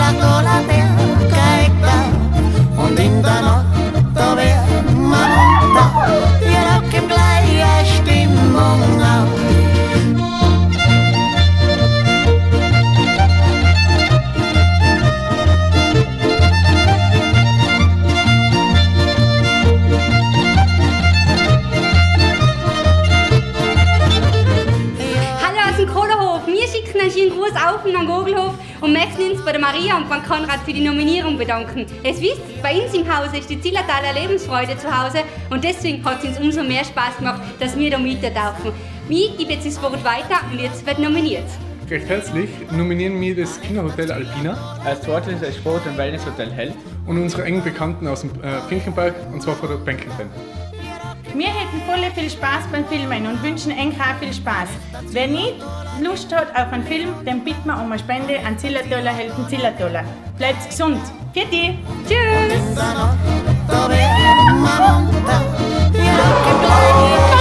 la cola caetta und in der Nacht da werden wir munter, wir rocken gleiche Stimmung auf. Einen Gruß auf in den Gogelhof und möchten uns bei der Maria und beim Konrad für die Nominierung bedanken. Es wisst, bei uns im Hause ist die Zillertaler Lebensfreude zu Hause und deswegen hat es uns umso mehr Spaß gemacht, dass wir da mittauchen. Ich gebe jetzt das Wort weiter und jetzt wird nominiert. Recht herzlich nominieren wir das Kinderhotel Alpina. Als zweites das Sport- und Wellnesshotel Held. Und unsere engen Bekannten aus dem Finkenberg, und zwar von der Bänkelband. Wir hätten voll viel Spaß beim Filmen und wünschen euch auch viel Spaß. Wer nicht Lust hat auf einen Film, dann bitten wir um eine Spende an Zillertaler Helden Zillertaler. Bleibt gesund. Für die. Tschüss.